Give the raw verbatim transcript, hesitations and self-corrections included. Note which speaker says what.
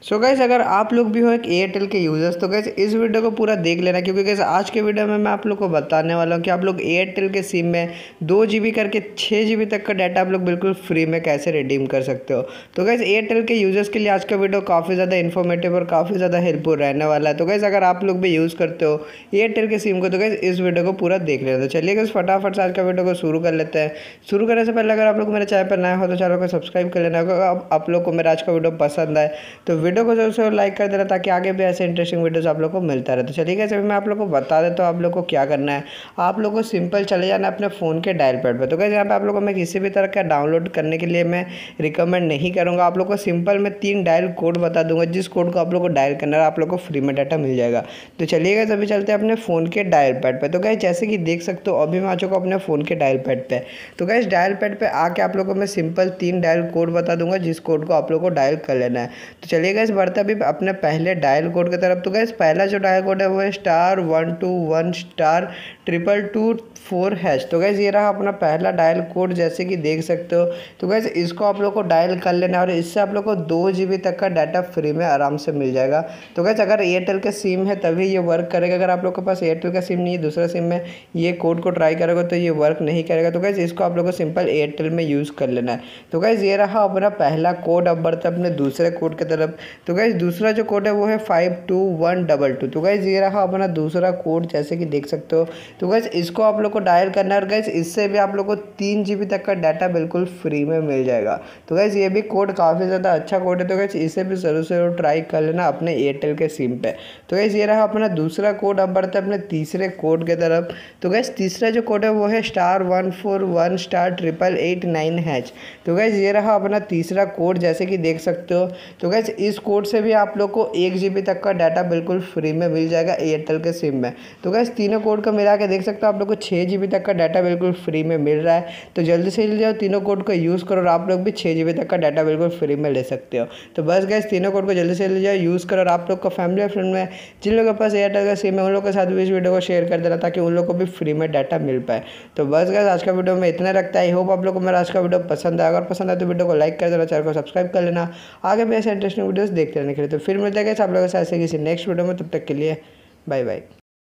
Speaker 1: So guys अगर आप लोग भी हो एक एयरटेल के यूज़र्स तो गाइस इस वीडियो को पूरा देख लेना, क्योंकि गाइस आज के वीडियो में मैं आप लोग को बताने वाला हूँ कि आप लोग एयरटेल के सिम में दो जी बी करके छः जी बी तक का डाटा आप लोग बिल्कुल फ्री में कैसे रिडीम कर सकते हो। तो गाइस एयरटेल के यूज़र्स के लिए आज का वीडियो काफ़ी ज़्यादा इन्फॉर्मेटिव और काफ़ी ज़्यादा हेल्पफुल रहने वाला है। तो गाइस अगर आप लोग भी यूज़ करते हो एयरटेल के सिम को तो गाइस इस वीडियो को पूरा देख लेना। तो चलिए गाइस फटाफट से आज का वीडियो को शुरू कर लेते हैं। शुरू करने से पहले अगर आप लोग मेरे चैनल पर नए हो तो चैनल को सब्सक्राइब कर लेना। अगर आप लोग को मेरा आज का वीडियो पसंद आए तो वीडियो को जरूर से लाइक कर देना, ताकि आगे भी ऐसे इंटरेस्टिंग वीडियोस आप लोग को मिलता रहे। तो चलिए गाइस मैं आप लोग को बता देता हूँ आप लोग को क्या करना है। आप लोग को सिंपल चले जाना अपने फ़ोन के डायल पैड पे। तो गाइस यहाँ पे आप लोग को मैं किसी भी तरह का डाउनलोड करने के लिए मैं रिकमेंड नहीं करूँगा। आप लोग को सिंपल मैं तीन डायल कोड बता दूंगा, जिस कोड को आप लोग को डायल करना है आप लोग को फ्री में डाटा मिल जाएगा। तो चलिए गाइस अभी चलते हैं अपने फ़ोन के डायल पैड पर। तो गाइस जैसे कि देख सकते हो अभी मैं आ चुका हूँ अपने फ़ोन के डायल पैड पर। तो गाइस डायल पैड पर आके आप लोग को मैं सिंपल तीन डायल कोड बता दूंगा, जिस कोड को आप लोग को डायल कर लेना है। तो चलिए गाइस बढ़ते अभी अपने पहले डायल कोड की तरफ। तो गाइस पहला जो डायल कोड है वो है star one two one star triple two four hash. तो गाइस ये रहा अपना पहला डायल कोड, जैसे कि देख सकते हो। तो गाइस इसको आप लोग को डायल कर लेना और इससे आप लोग को दो जी बी तक का डाटा फ्री में आराम से मिल जाएगा। तो गाइस अगर एयरटेल का सिम है तभी ये वर्क करेगा। अगर आप लोग के पास एयरटेल का सिम नहीं है, दूसरा सिम में ये कोड को ट्राई करेगा तो ये वर्क नहीं करेगा। तो गाइस इसको आप लोग को सिंपल एयरटेल में यूज़ कर लेना है। तो गाइस ये रहा अपना पहला कोड। अब बढ़ते अपने दूसरे कोड की तरफ। तो गाइस दूसरा जो कोड है वो है five two one double two. तो गाइस ये रहा अपना दूसरा कोड, जैसे कि देख सकते हो। तो गाइस इसको आप लोग को डायल करना है और गाइस इससे भी आप लोग को तीन जी बी तक का डाटा बिल्कुल फ्री में मिल जाएगा। तो गाइस ये भी कोड काफ़ी ज़्यादा अच्छा कोड है। तो गाइस इसे भी ज़रूर से ज़रूर ट्राई कर लेना अपने एयरटेल के सिम पे। तो गाइस ये रहा अपना दूसरा कोड। अब बढ़ते हैं अपने तीसरे कोड की तरफ। तो गाइस तीसरा जो कोड है वो है star one four one star triple eight nine hash. तो गाइस ये रहा अपना तीसरा कोड, जैसे कि देख सकते हो। तो गाइस इस कोड से भी आप लोग को एक जी बी तक का डाटा बिल्कुल फ्री में मिल जाएगा एयरटेल के सिम में। तो गाइस तीनों कोड को मिला के देख सकते हो आप लोग को छः जी बी तक का डाटा बिल्कुल फ्री में मिल रहा है। तो जल्दी से जल्दी जाओ तीनों कोड को यूज़ करो और आप लोग भी छः जी बी तक का डाटा बिल्कुल फ्री में ले सकते हो। तो बस गाइस तीनों कोड को जल्दी से जल्दी जाओ यूज़ करो और आप लोग को फैमिली और फ्रेंड में जिन लोगों के पास एयरटेल का सिम है उन लोगों के साथ भी इस वीडियो को शेयर कर देना, ताकि उन लोग को भी फ्री में डाटा मिल पाए। तो बस गाइस आज का वीडियो में इतना रखता है। आई होप आप लोग को मेरा आज का वीडियो पसंद आएगा। अगर पसंद आए तो वीडियो को लाइक कर देना, चैनल को सब्सक्राइब कर लेना, आगे भी ऐसे इंटरेस्टिंग वीडियोस देखते रहने के लिए। तो फिर मिलते हैं गाइस आप लोगों से ऐसे किसी नेक्स्ट वीडियो में। तब तक के लिए बाय बाय।